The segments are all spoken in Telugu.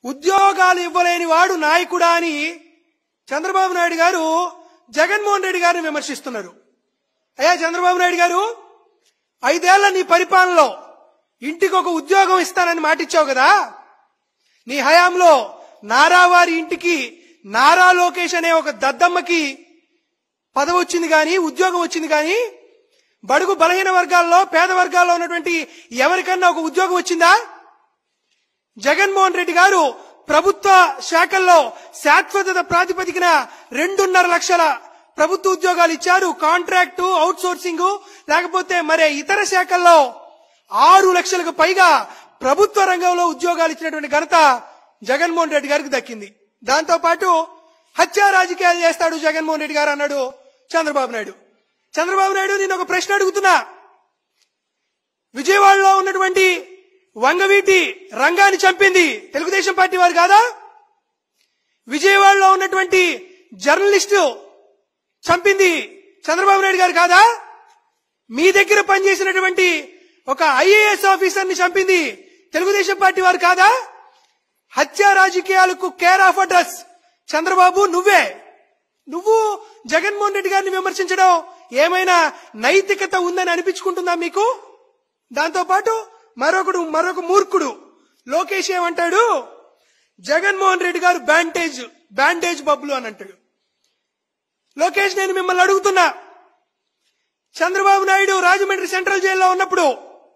ఉద్యోగాలు ఇవ్వలేని వాడు నాయకుడా అని చంద్రబాబు నాయుడు గారు జగన్మోహన్ రెడ్డి గారిని విమర్శిస్తున్నారు. అయ్యా చంద్రబాబు నాయుడు గారు, 5 ఏళ్ల నీ పరిపాలనలో ఇంటికి ఒక ఉద్యోగం ఇస్తానని మాటిచ్చావు కదా. నీ హయాంలో నారావారి ఇంటికి నారా లోకేష్ అనే ఒక దద్దమ్మకి పదవి వచ్చింది కానీ, ఉద్యోగం వచ్చింది కానీ, బడుగు బలహీన వర్గాల్లో పేద వర్గాల్లో ఉన్నటువంటి ఎవరికన్నా ఒక ఉద్యోగం వచ్చిందా? జగన్మోహన్ రెడ్డి గారు ప్రభుత్వ శాఖల్లో శాశ్వత ప్రాతిపదికన 2.5 లక్షల ప్రభుత్వ ఉద్యోగాలు ఇచ్చారు. కాంట్రాక్టు, అవుట్ సోర్సింగ్, లేకపోతే మరే ఇతర శాఖల్లో 6 లక్షలకు పైగా ప్రభుత్వ రంగంలో ఉద్యోగాలు ఇచ్చినటువంటి ఘనత జగన్మోహన్ రెడ్డి గారికి దక్కింది. దాంతో పాటు హత్యా రాజకీయాలు చేస్తాడు జగన్మోహన్ రెడ్డి గారు అన్నాడు చంద్రబాబు నాయుడు. చంద్రబాబు నాయుడు, నేను ఒక ప్రశ్న అడుగుతున్నా. విజయవాడలో ఉన్నటువంటి వంగవీటి రంగాన్ని చంపింది తెలుగుదేశం పార్టీ వారు కాదా? విజయవాడలో ఉన్నటువంటి జర్నలిస్టు చంపింది చంద్రబాబు నాయుడు గారు కాదా? మీ దగ్గర పనిచేసినటువంటి ఒక ఐఏఎస్ ఆఫీసర్ని చంపింది తెలుగుదేశం పార్టీ వారు కాదా? హత్యా రాజకీయాలకు కేర్ ఆఫ్ అడ్రస్ చంద్రబాబు నువ్వే. నువ్వు జగన్మోహన్ రెడ్డి గారిని విమర్శించడం ఏమైనా నైతికత ఉందని అనిపించుకుంటుందా మీకు? దాంతో పాటు మరొక మూర్ఖుడు లోకేష్ ఏమంటాడు, జగన్మోహన్ రెడ్డి గారు బ్యాండేజ్ బబ్బులు అని అంటాడు. లోకేష్, నేను మిమ్మల్ని అడుగుతున్నా, చంద్రబాబు నాయుడు రాజమండ్రి సెంట్రల్ జైల్లో ఉన్నప్పుడు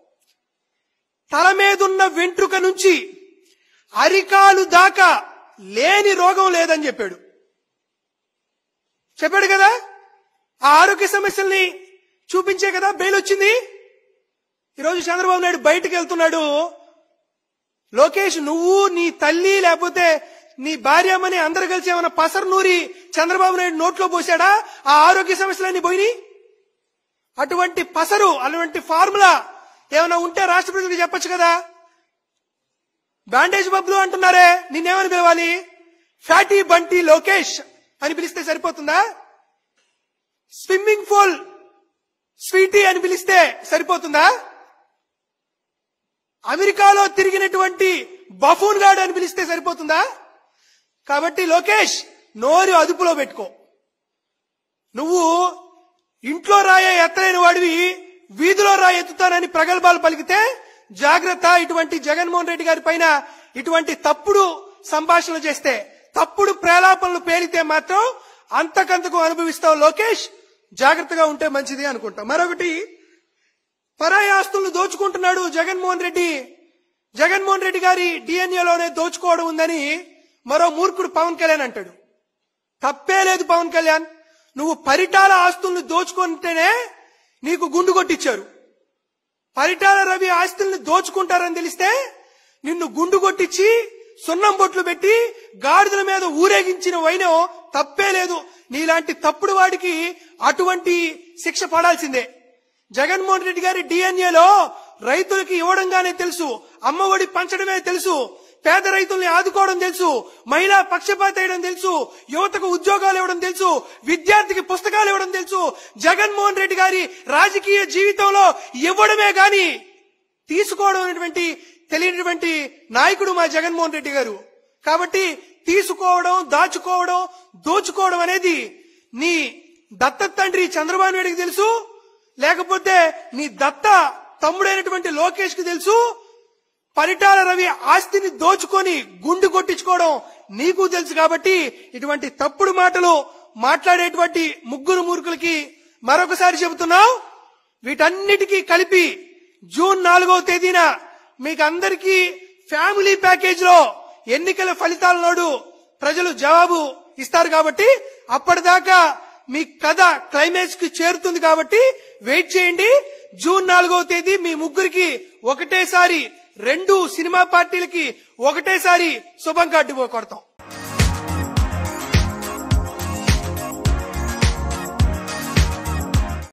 తల మీదున్న వెంట్రుక నుంచి అరికాలు దాకా లేని రోగం లేదని చెప్పాడు కదా. ఆ ఆరోగ్య సమస్యల్ని చూపించే కదా బెయిల్ వచ్చింది. ఈరోజు చంద్రబాబు నాయుడు బయటకు వెళ్తున్నాడు. లోకేష్, నువ్వు నీ తల్లి లేకపోతే నీ భార్యమని అందరు కలిసి ఏమైనా పసరు నూరి చంద్రబాబు నాయుడు నోట్లో పోసాడా? ఆ ఆరోగ్య సమస్యలన్నీ పోయినాయి. అటువంటి పసరు, అటువంటి ఫార్ములా ఏమైనా ఉంటే రాష్ట్ర ప్రజలకు చెప్పొచ్చు కదా. బ్యాండేజ్ బబ్బులు అంటున్నారే, నిన్నేమని పిలవాలి? ఫ్యాటీ బంటి లోకేష్ అని పిలిస్తే సరిపోతుందా? స్విమ్మింగ్ పూల్ స్వీటీ అని పిలిస్తే సరిపోతుందా? అమెరికాలో తిరిగినటువంటి బఫూన్ గార్డ్ అని పిలిస్తే సరిపోతుందా? కాబట్టి లోకేష్, నోరు అదుపులో పెట్టుకో. నువ్వు ఇంట్లో రాయ ఎత్తలేని వాడివి వీధిలో రాయి ఎత్తుతానని ప్రగల్భాలు పలికితే జాగ్రత్త. ఇటువంటి జగన్మోహన్ రెడ్డి గారి పైన ఇటువంటి తప్పుడు సంభాషణలు చేస్తే, తప్పుడు ప్రేలాపనలు పేలితే మాత్రం అంతకంతకు అనుభవిస్తావు లోకేష్. జాగ్రత్తగా ఉంటే మంచిది అనుకుంటా. మరొకటి, పరాయి ఆస్తులను దోచుకుంటున్నాడు జగన్మోహన్ రెడ్డి. జగన్మోహన్ రెడ్డి గారి డిఎన్ఏలోనే దోచుకోవడం ఉందని మరో మూర్ఖుడు పవన్ కళ్యాణ్ అంటాడు. తప్పే లేదు పవన్ కళ్యాణ్, నువ్వు పరిటాల ఆస్తులను దోచుకుంటేనే నీకు గుండు కొట్టించారు. పరిటాల రవి ఆస్తుల్ని దోచుకుంటారని తెలిస్తే నిన్ను గుండు కొట్టించి సున్నం బొట్లు పెట్టి గాడిదల మీద ఊరేగించిన వైనం తప్పే లేదు. నీలాంటి తప్పుడు వాడికి అటువంటి శిక్ష పడాల్సిందే. జగన్మోహన్ రెడ్డి గారి డిఎన్ఏలో రైతులకి ఇవ్వడంగానే తెలుసు, అమ్మఒడి పంచడమే తెలుసు, పేద రైతుల్ని ఆదుకోవడం తెలుసు, మహిళా పక్షపాత వేయడం తెలుసు, యువతకు ఉద్యోగాలు ఇవ్వడం తెలుసు, విద్యార్థికి పుస్తకాలు ఇవ్వడం తెలుసు. జగన్మోహన్ రెడ్డి గారి రాజకీయ జీవితంలో ఇవ్వడమే గాని తీసుకోవడం అనేటువంటి తెలియనటువంటి నాయకుడు మా జగన్మోహన్ రెడ్డి గారు. కాబట్టి తీసుకోవడం, దాచుకోవడం, దోచుకోవడం అనేది నీ దత్త తండ్రి చంద్రబాబు నాయుడికి తెలుసు, లేకపోతే నీ దత్త తమ్ముడైనటువంటి లోకేష్ కి తెలుసు. పరిటాల రవి ఆస్తిని దోచుకొని గుండు కొట్టించుకోవడం నీకు తెలుసు. కాబట్టి ఇటువంటి తప్పుడు మాటలు మాట్లాడేటువంటి ముగ్గురు మూర్ఖులకి మరొకసారి చెబుతున్నాం, వీటన్నిటికీ కలిపి జూన్ 4వ తేదీన మీకు అందరికీ ఫ్యామిలీ ప్యాకేజ్ లో ఎన్నికల ఫలితాల నాడు ప్రజలు జవాబు ఇస్తారు. కాబట్టి అప్పటిదాకా మీ కథ క్లైమాక్స్ కి చేరుతుంది. కాబట్టి వెయిట్ చేయండి. జూన్ 4వ తేదీ మీ ముగ్గురికి ఒకటేసారి 2 సినిమా పార్టీలకి ఒకటేసారి శుభం కార్డు కొడతాం.